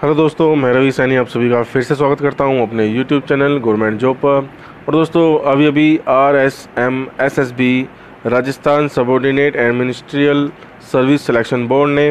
Hello दोस्तों, मैं रवि सैनी आप सभी का फिर से स्वागत करता हूं अपने यूट्यूब चैनल गवर्नमेंट जॉब पर। और दोस्तों अभी RSMSSB Rajasthan subordinate and ministerial service selection board ने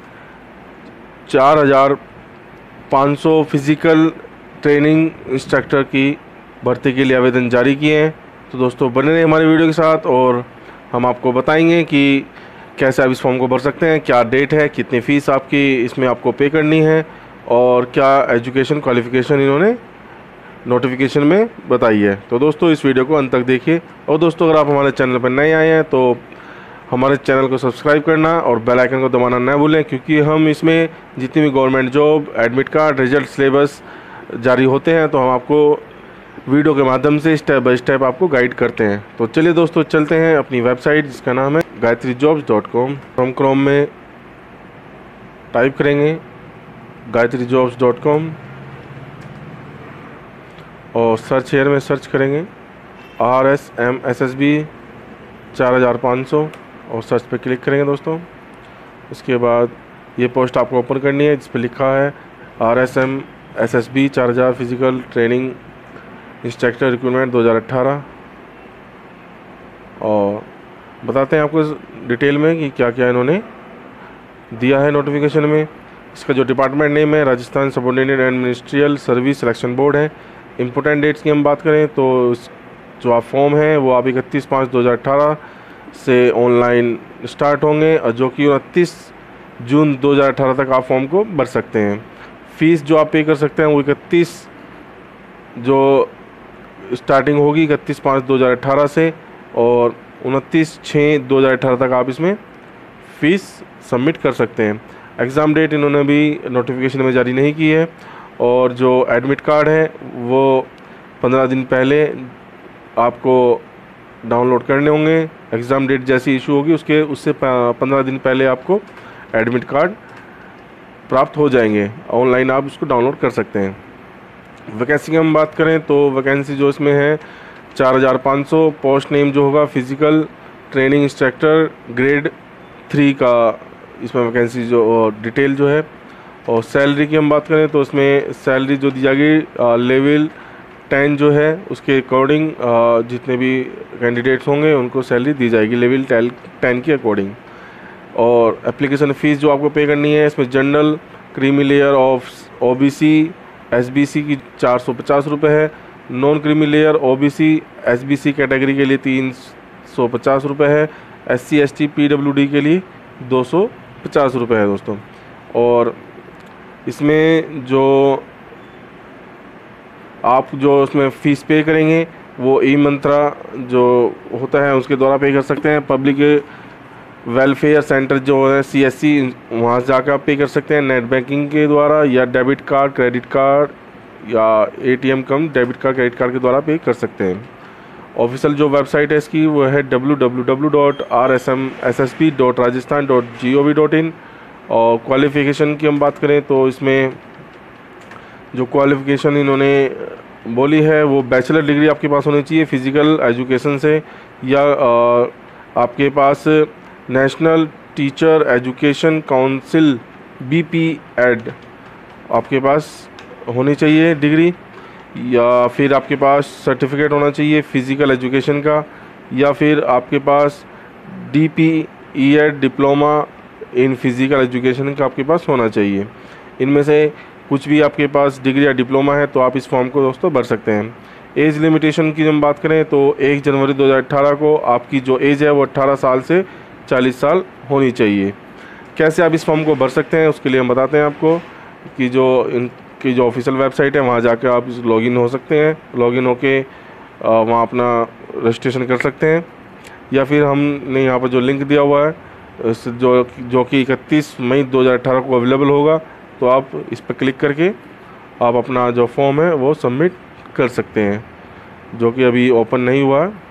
4,500 फिज़िकल ट्रेनिंग इंस्ट्रक्टर की भर्ती के लिए आवेदन जारी किए हैं। तो दोस्तों बने रहे हमारे वीडियो के साथ और हम आपको बताएंगे कि कैसे आप इस फॉर्म को भर सकते हैं, क्या डेट है, कितनी फ़ीस आपकी इसमें आपको पे करनी है और क्या एजुकेशन क्वालिफ़िकेशन इन्होंने नोटिफिकेशन में बताई है। तो दोस्तों इस वीडियो को अंत तक देखिए। और दोस्तों अगर आप हमारे चैनल पर नए आए हैं तो हमारे चैनल को सब्सक्राइब करना और बेल आइकन को दबाना न भूलें, क्योंकि हम इसमें जितनी भी government job, admit card, result, syllabus जारी होते हैं तो हम आपको वीडियो के माध्यम से स्टेप बाय स्टेप आपको गाइड करते हैं। तो चलिए दोस्तों चलते हैं अपनी वेबसाइट जिसका नाम है gayatrijobs.com। हम क्रोम में टाइप करेंगे gayatrijobs.com और सर्च हेयर में सर्च करेंगे RSMSSB 4,500 और सर्च पे क्लिक करेंगे दोस्तों। इसके बाद ये पोस्ट आपको ओपन करनी है जिस पे लिखा है RSMSSB 4,000 physical training instructor recruitment 2018। और बताते हैं आपको डिटेल में कि क्या क्या इन्होंने दिया है नोटिफिकेशन में। इसका जो डिपार्टमेंट नेम है Rajasthan subordinate and ministerial service selection board है। इम्पोर्टेंट डेट्स की हम बात करें तो जो आप फॉर्म है वो आप 31/5/2018 से ऑनलाइन स्टार्ट होंगे और जो कि 29 जून 2018 तक आप फॉर्म को भर सकते हैं। फ़ीस जो आप पे कर सकते हैं वो 31 जो स्टार्टिंग होगी 31/5/2018 से और 29/6/2018 तक आप इसमें फ़ीस सबमिट कर सकते हैं। एग्ज़ाम डेट इन्होंने भी नोटिफिकेशन में जारी नहीं की है और जो एडमिट कार्ड है वो 15 दिन पहले आपको डाउनलोड करने होंगे। एग्ज़ाम डेट जैसी इशू होगी उससे 15 दिन पहले आपको एडमिट कार्ड प्राप्त हो जाएंगे। ऑनलाइन आप उसको डाउनलोड कर सकते हैं। वैकेंसी की हम बात करें तो वैकेंसी जो इसमें है 4,500। पोस्ट नेम जो होगा फिज़िकल ट्रेनिंग इंस्ट्रक्टर ग्रेड 3 का इसमें वैकेंसी जो डिटेल जो है। और सैलरी की हम बात करें तो इसमें सैलरी जो दी जाएगी लेवल 10 जो है उसके अकॉर्डिंग जितने भी कैंडिडेट्स होंगे उनको सैलरी दी जाएगी लेवल 10 के अकॉर्डिंग। और एप्लीकेशन फ़ीस जो आपको पे करनी है इसमें general, creamy layer of OBC SBC की 450 रुपये है। Non creamy layer OBC SBC category के लिए 350 रुपये है। SC ST PWD के लिए 250 रुपये है दोस्तों। और इसमें जो आप जो उसमें फ़ीस पे करेंगे वो ई मंत्रा जो होता है उसके द्वारा पे कर सकते हैं। पब्लिक वेलफेयर सेंटर जो है CSC वहाँ से जाकर आप पे कर सकते हैं नेट बैंकिंग के द्वारा या डेबिट कार्ड, क्रेडिट कार्ड या ATM cum debit card, credit card के द्वारा पे कर सकते हैं। ऑफिशियल जो वेबसाइट है इसकी वो है www.rsmssb.rajasthan.gov.in। और क्वालिफ़िकेशन की हम बात करें तो इसमें जो क्वालिफ़िकेशन इन्होंने बोली है वो बैचलर डिग्री आपके पास होनी चाहिए फ़िज़िकल एजुकेशन से या आपके पास national teacher education council BPED आपके पास होनी चाहिए डिग्री, या फिर आपके पास सर्टिफिकेट होना चाहिए फ़िज़िकल एजुकेशन का, या फिर आपके पास DPED diploma in physical education का आपके पास होना चाहिए। इनमें से कुछ भी आपके पास डिग्री या डिप्लोमा है तो आप इस फॉर्म को दोस्तों भर सकते हैं। एज लिमिटेशन की हम बात करें तो 1 जनवरी 2018 को आपकी जो एज है वो 18 साल से 40 साल होनी चाहिए। कैसे आप इस फॉर्म को भर सकते हैं उसके लिए हम बताते हैं आपको कि इनकी जो ऑफिशियल वेबसाइट है वहाँ जाकर आप लॉगिन हो सकते हैं। लॉगिन होके वहाँ अपना रजिस्ट्रेशन कर सकते हैं, या फिर हमने यहाँ पर जो लिंक दिया हुआ है जो कि 31 मई 2018 को अवेलेबल होगा, तो आप इस पर क्लिक करके आप अपना जो फॉर्म है वो सबमिट कर सकते हैं, जो कि अभी ओपन नहीं हुआ है।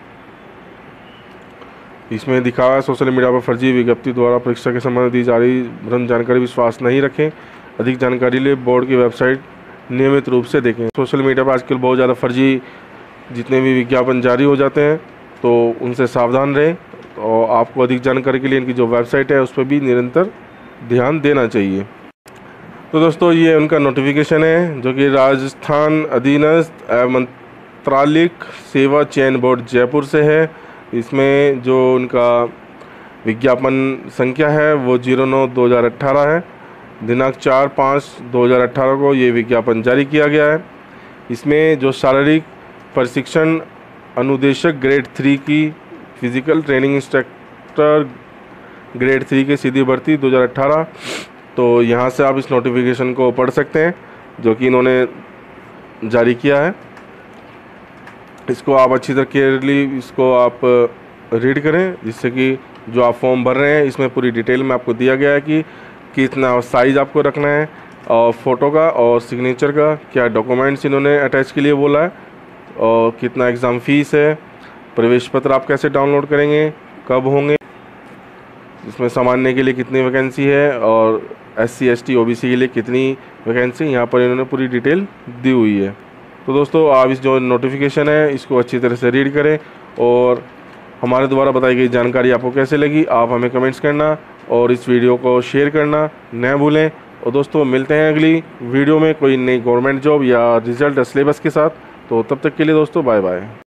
इसमें दिखा हुआ है सोशल मीडिया पर फर्जी विज्ञप्ति द्वारा परीक्षा के संबंध में दी जा रही भ्रम जानकारी विश्वास नहीं रखें। अधिक जानकारी लिए बोर्ड की वेबसाइट नियमित रूप से देखें। सोशल मीडिया पर आजकल बहुत ज़्यादा फर्जी जितने भी विज्ञापन जारी हो जाते हैं तो उनसे सावधान रहें। और आपको अधिक जानकारी के लिए इनकी जो वेबसाइट है उस पर भी निरंतर ध्यान देना चाहिए। तो दोस्तों ये उनका नोटिफिकेशन है जो कि राजस्थान अधीनस्थ मंत्रालिक सेवा चयन बोर्ड जयपुर से है। इसमें जो उनका विज्ञापन संख्या है वो 09/2018 है। दिनांक 4/5/2018 को ये विज्ञापन जारी किया गया है। इसमें जो शारीरिक प्रशिक्षण अनुदेशक ग्रेड 3 की फिजिकल ट्रेनिंग इंस्ट्रक्टर ग्रेड 3 की सीधी भर्ती 2018, तो यहाँ से आप इस नोटिफिकेशन को पढ़ सकते हैं जो कि इन्होंने जारी किया है। इसको आप अच्छी तरह केयरली इसको आप रीड करें, जिससे कि जो आप फॉर्म भर रहे हैं इसमें पूरी डिटेल में आपको दिया गया है कि कितना साइज़ आपको रखना है और फ़ोटो का और सिग्नेचर का, क्या डॉक्यूमेंट्स इन्होंने अटैच के लिए बोला है, और कितना एग्ज़ाम फ़ीस है, प्रवेश पत्र आप कैसे डाउनलोड करेंगे, कब होंगे, इसमें सामान्य के लिए कितनी वैकेंसी है और SC ST OBC के लिए कितनी वैकेंसी, यहाँ पर इन्होंने पूरी डिटेल दी हुई है। तो दोस्तों आप इस जो नोटिफिकेशन है इसको अच्छी तरह से रीड करें, और हमारे द्वारा बताई गई जानकारी आपको कैसे लगी आप हमें कमेंट्स करना और इस वीडियो को शेयर करना न भूलें। और दोस्तों मिलते हैं अगली वीडियो में कोई नई गवर्नमेंट जॉब या रिजल्ट सिलेबस के साथ। तो तब तक के लिए दोस्तों बाय बाय।